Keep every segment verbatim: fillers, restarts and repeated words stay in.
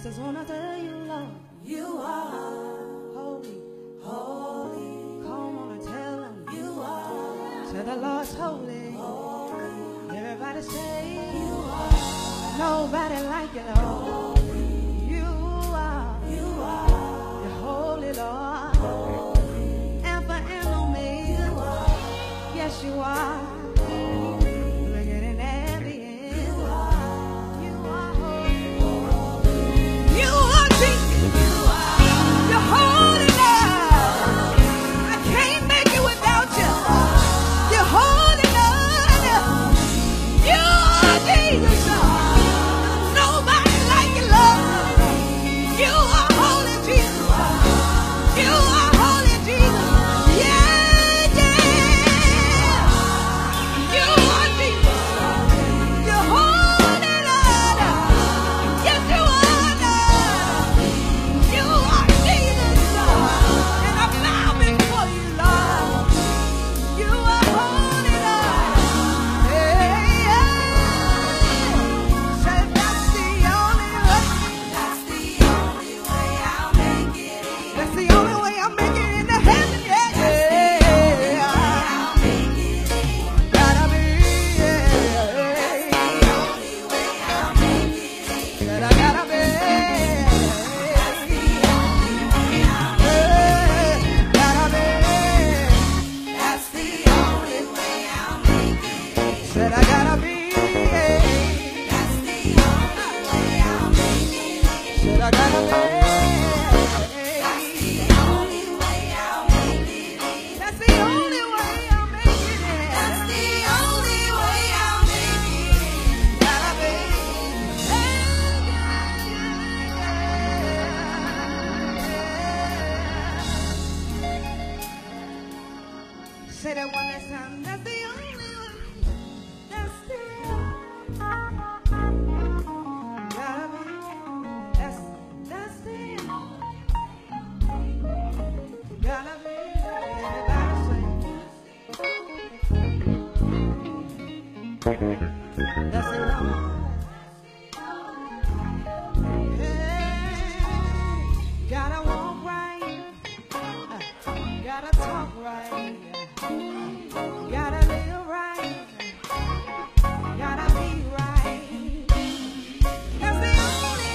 just wanna tell you, Lord, you are holy, holy. Come on and tell him you are. Say the Lord's holy, holy. Everybody say you are. Nobody like you, Lord. You are, you are. You're holy, Lord. Holy. Alpha and Omega. You are. Yes, you are. Say that one last time. That's the only way. That's the gotta be. That's that's the gotta be. Everybody say that's the only. Hey, gotta walk right. Gotta talk right. Gotta live right, gotta be right. That's the only,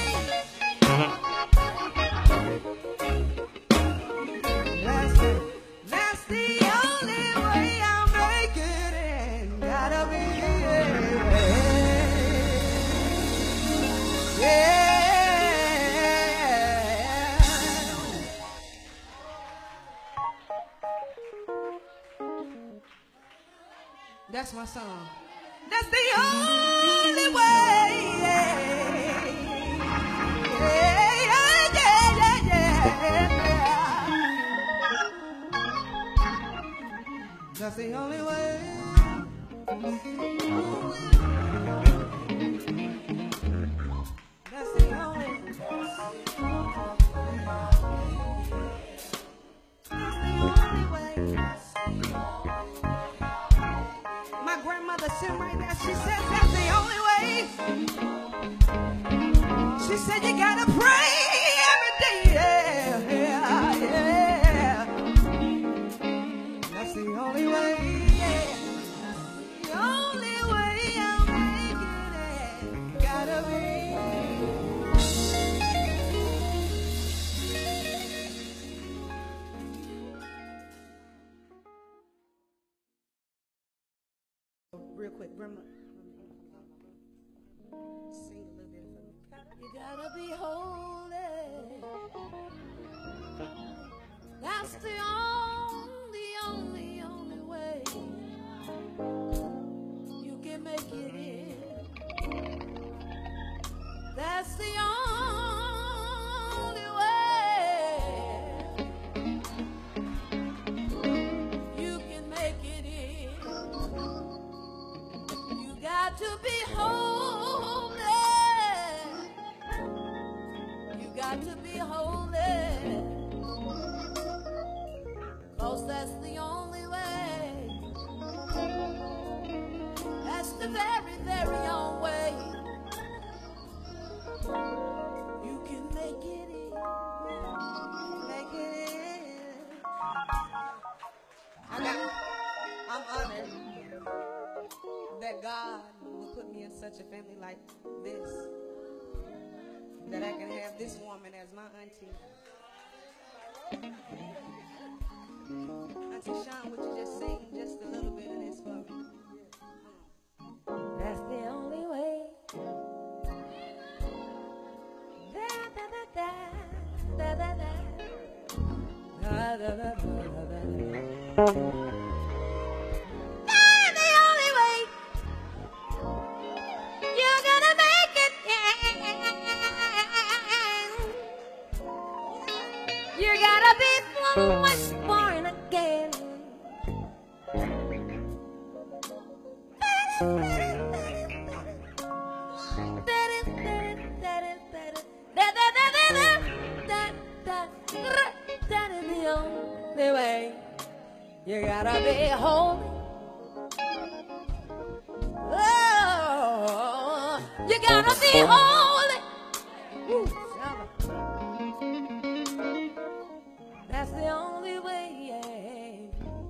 that's it. That's the only way I'll make it in. Gotta be, yeah. That's my song. That's the only way. Yeah, yeah, yeah, yeah, yeah. That's the only way. That's the only way. That's the only way. My grandmother sitting right there, she said that's the only way. She said you gotta pray every day, yeah, yeah, yeah. That's the only way, yeah. The only way I'll make it, gotta be. Real quick, grandma. Sing a little bit for me. You gotta be holy. That's the only, only, only way you can make it in. That's the only way you can make it in. Got to be holy. You got to be holy. 'Cause that's the only way. That's the very, very only way you can such a family like this, that I can have this woman as my auntie. Auntie Sean, would you just sing just a little bit of this for me? That's the only way. Da da da da da da da da da da da da. You gotta be born again. The only way. You gotta be holy. Oh, you gotta be holy. Ooh, that's the only way, yeah.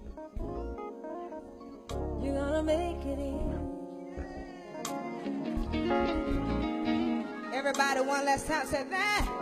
You're gonna make it in. Everybody, one last time, say that.